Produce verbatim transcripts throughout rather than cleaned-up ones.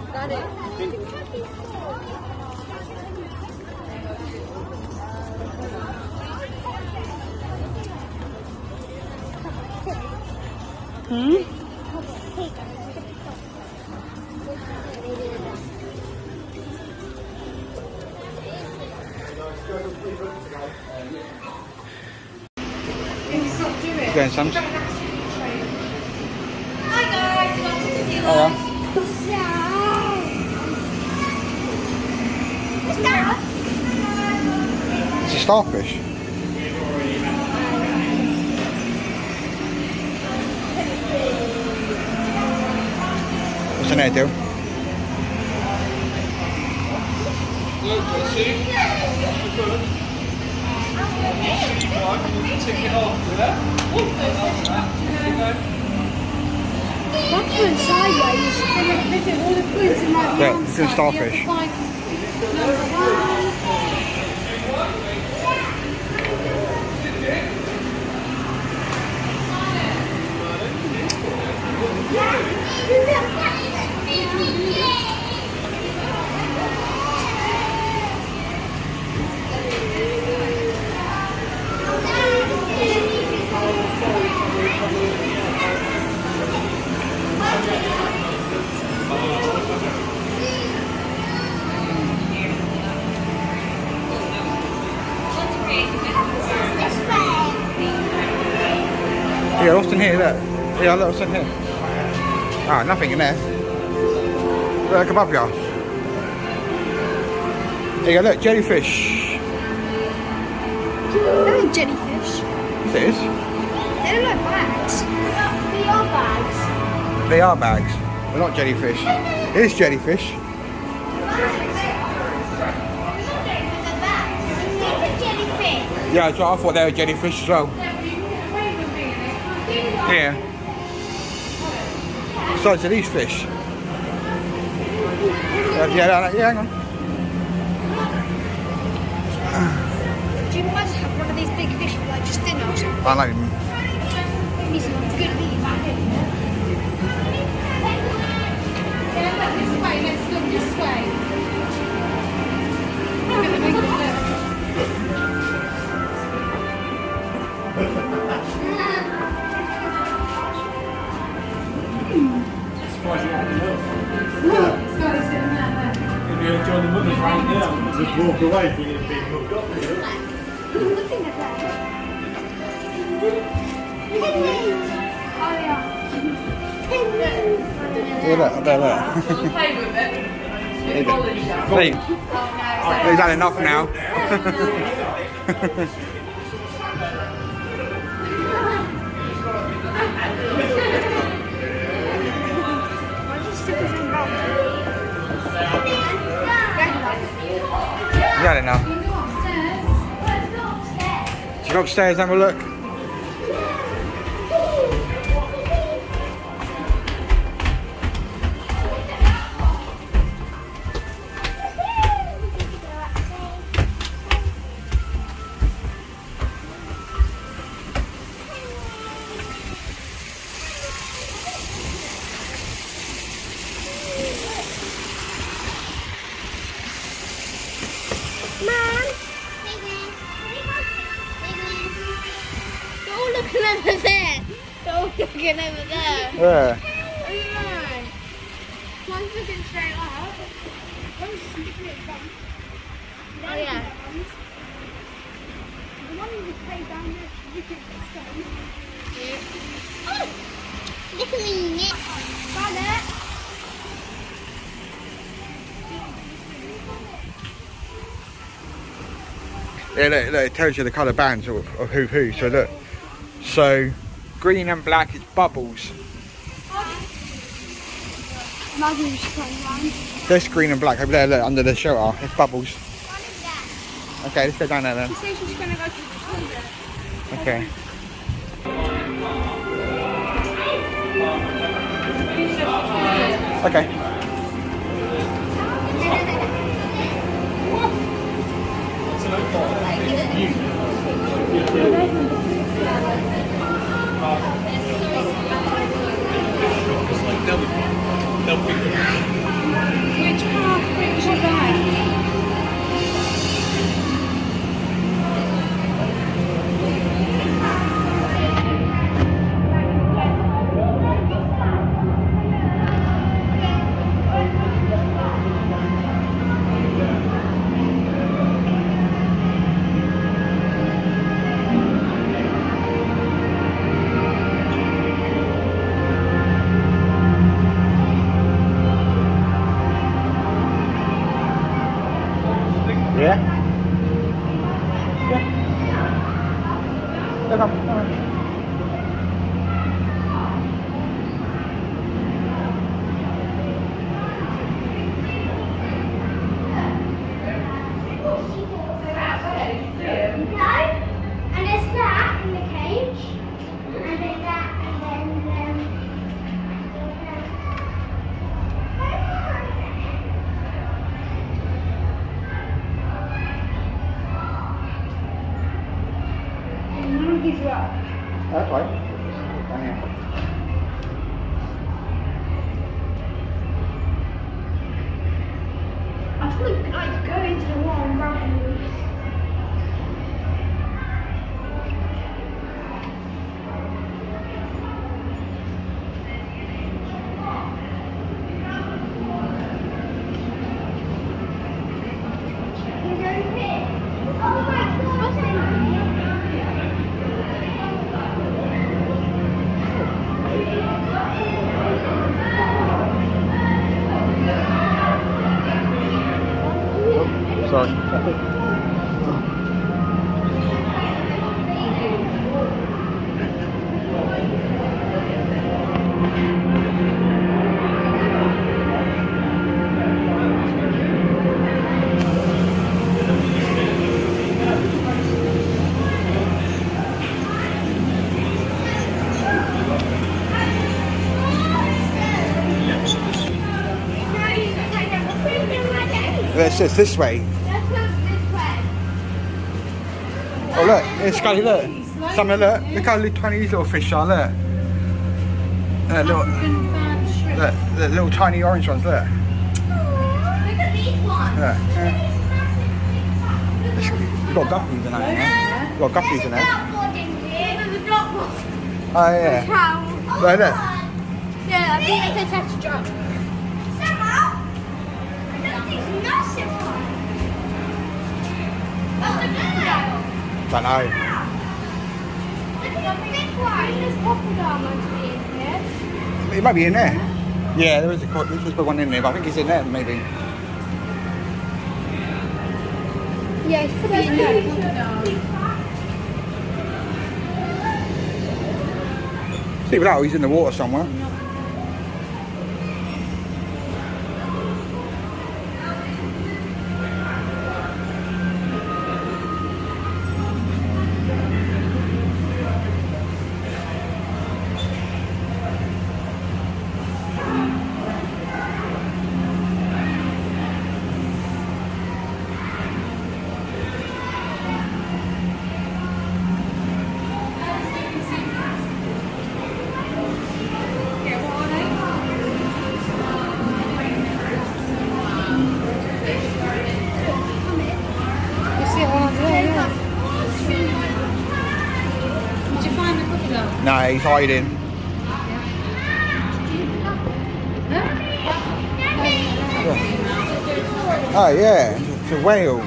Hmm? Going, Sam. Hi guys, welcome to Sealife. Hello. It's a starfish. What's in there, Dill? That's going sideways, and then visit all the fruits in that Yeah, it's a starfish. Yeah, what's in here? Look. Yeah, look what's in here. Ah, nothing in there. Look above you. There you go, look, jellyfish. They're not jellyfish. Yes, it is. They look like bags. They are bags. They are bags. They're not jellyfish. It is jellyfish. Yeah, I thought they were jellyfish as well. Yeah. Besides of these fish. Uh, yeah, yeah, yeah, hang on. Do you imagine having one of these big fish like just dinner or something? I like them. These are good to eat back in. Yeah, look this way, let's look this way. Look at the big look. Surprised you had enough. Look, Scotty's sitting there. If you join the mothers right now, just walk away from you being hooked up with it. Looking at that. Oh yeah. Yeah, look, up there, look. Play with it. Leave it. Leave. Oh no. He's had enough now. He's had enough. You go upstairs. Should we go upstairs and have a look? Looking over there. They're all looking over there. Yeah. Oh yeah. One's looking straight up. One's looking at the bum. Oh yeah. The one who was way down there looking at the stone. Yeah. Oh! Look at me. Got it. Yeah, look, look, it tells you the colour bands of, of who who. So look. So green and black is bubbles. This green and black over there, look, under the shelter, it's bubbles. Okay, let's go down there then. She says she's going to go to the toilet. Okay. Okay. They'll, they'll pick them. like go into the water and grab them. Sorry. It says this way. Oh look, it's Scully, look. Some of look, look how little tiny these little fish are, look. Look, little, look, the little tiny orange ones, look. Look at these ones. Look. You've got guppies in there, yeah? You've got guppies in there. Oh yeah. Look, look. Yeah, I think they could touch a drop. Don't know. Look at the big one. There's crocodile meant to be in here. It might be in there. Yeah, there is a there's just one in there, but I think it's in there maybe. Yeah, it's probably in there. See that, he's in the water somewhere. No, he's hiding. Oh yeah, it's a whale.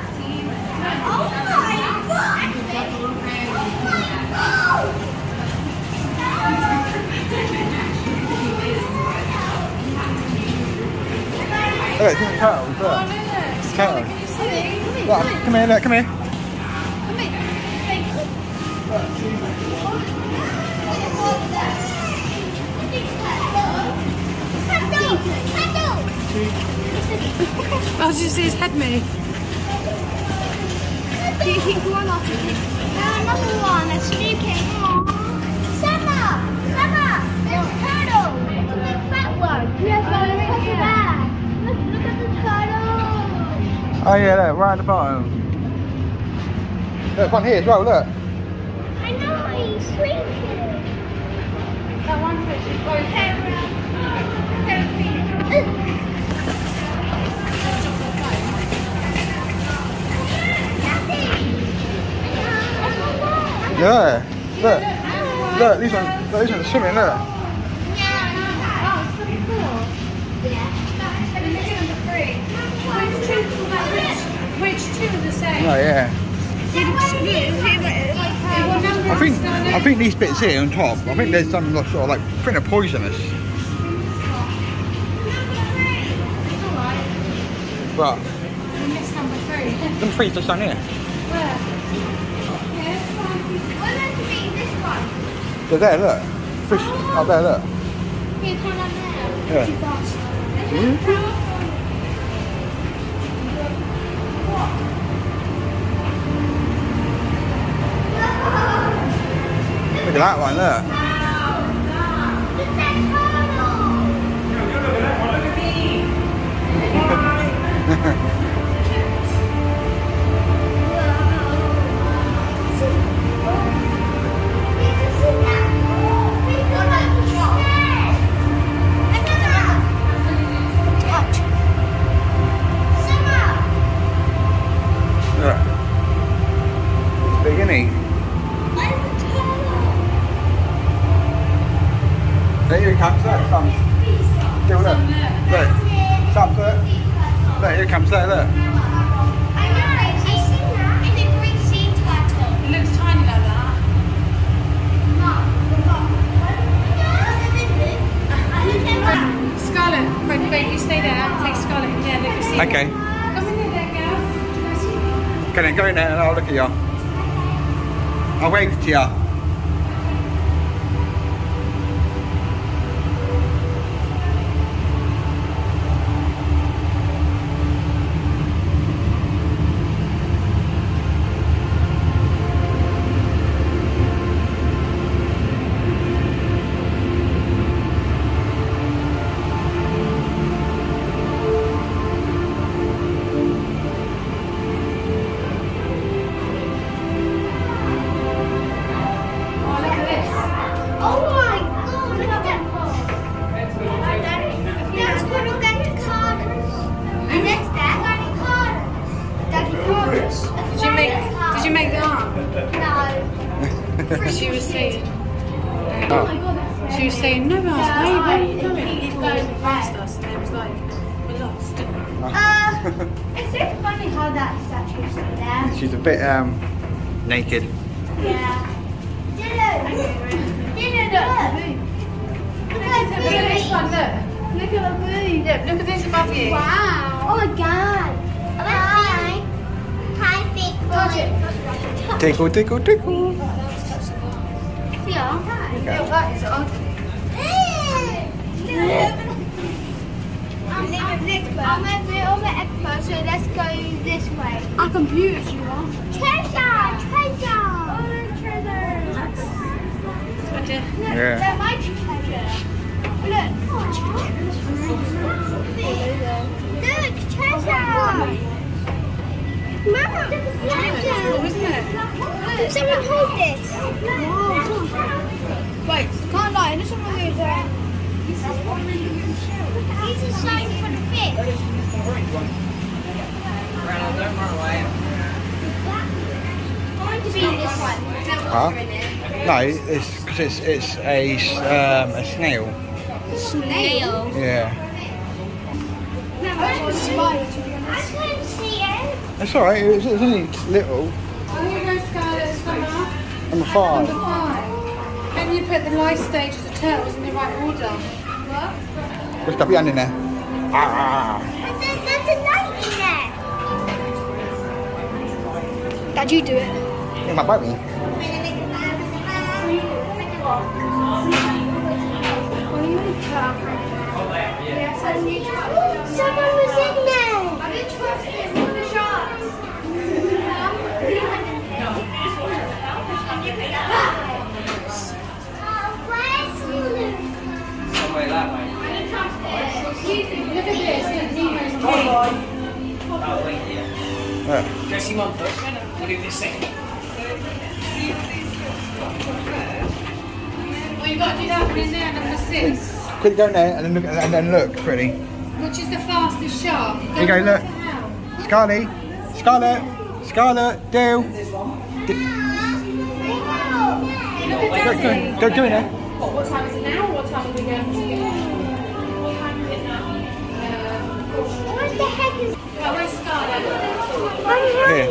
Look, it's a turtle, look. It's a turtle. Look, come here, look, come here. I was just see his head move. Do you keep one off? No, another one. That's stupid. Summer! Summer! There's a turtle! It's a big fat one. Yes, oh, look at that. Look, look at the turtle. Oh yeah, look, right at the bottom. Look, one here as well, look. I know, he's shrinking. That one fish is going Yeah, look, look, these ones, look, these ones are swimming, look. Which two are the same? Oh yeah. I think I think these bits here on top, I think there's some sort of like kind of poisonous. But them three's just down here. They're there, look. Fish up there, look. Yeah. Look at that one, look. There you comes, look, Sam's. Still look. Look. Sam, look. Look, here comes there, look. I know, I've seen that. And a green sea turtle. It looks tiny like that. Scarlett, Fred, baby, you stay there. Take Scarlett in there, look at sea. Okay. Come in there, girls. Go in, go in there and I'll look at you. I'll wave to you. She was saying, Oh. she was saying, no, Ross, where, where are you going? People walking past us, and it was like, we're lost. Uh, it's so funny how that statue is still there. She's a bit um naked. Yeah. Dylan! Dylan, look! Look at the This one, booty! look. Look at the booty! Look, look at this above you. Wow! Oh my god! Hi! Hi, big boy! Tickle, tickle, tickle. Yeah. Look, that is ugly. I'm I'm a bit of an expert, so let's go this way. Our computers, you are. Treasure! Treasure! Oh, treasure! What the- Look, Yeah. they're my treasure. Look. Look, treasure! Mama, treasure! Isn't it? Someone hold this. Wait, can't lie, this one will do that. He's a sign for the fish. Don't run away. I want to be in this one. Huh? No, it's because it's it's a um a snail. Snail? Yeah. I couldn't see it. It's alright. It's, it's only little. Oh, here goes Scarlett, it's number, Number five. number five. Maybe you put the life stages of turtles in the right order. What? Just got your hand in there. Ah. There's a, there's a light in there. Dad, you do it. It might bite me. Someone was in there. I didn't trust him. One of the sharks. Somewhere that way. Look at this, look, Nemo's on Oh, wait, yeah. Yeah. Jesse Mumford, we'll do this thing. Well, you've got to do that one in there, number six. Quick, go in there and then look and then look pretty. Which is the fastest shark? Here you go, look. Scarlet, Scarlet, Scarlet, Dale. Look Go, at go, Daddy. go, go in there. What, what time is it now? What time are we going to get? What the heck is Well, where's Scarlett? Here.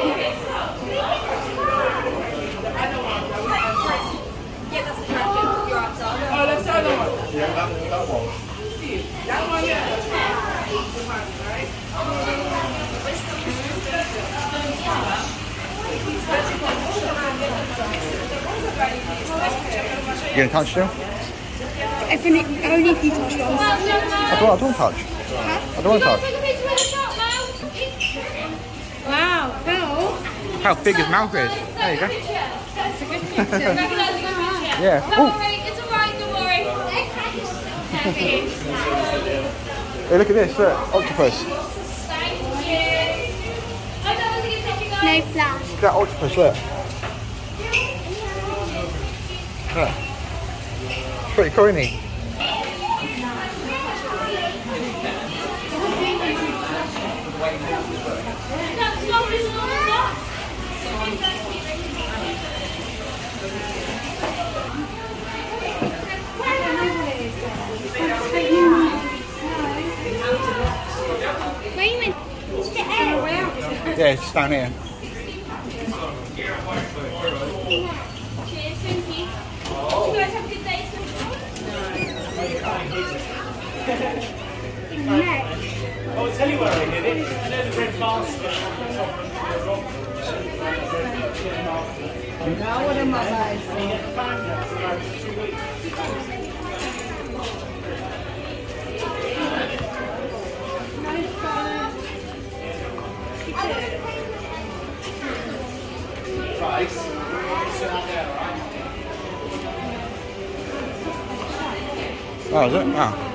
Oh, that's the other one. Yeah, that, that one. That one, yeah. You gonna touch still? If only, only if you touch one. I don't, I don't touch. I don't want to touch. Wow, Phil. How big his mouth is. There you go. That's a good picture. Yeah. Don't Oh, worry, it's alright, don't worry. hey, look at this. Look, octopus. No flash. Look at that octopus. Look. Look. Pretty cool, isn't he? Yeah, it's just down here. Cheers, thank you. You guys have a good day. Oh, I'll tell you where I did it. I know the red basket. Now what am I like? And you get the fan there for about two weeks. Price. Sit out there, right? Oh, is it? Oh.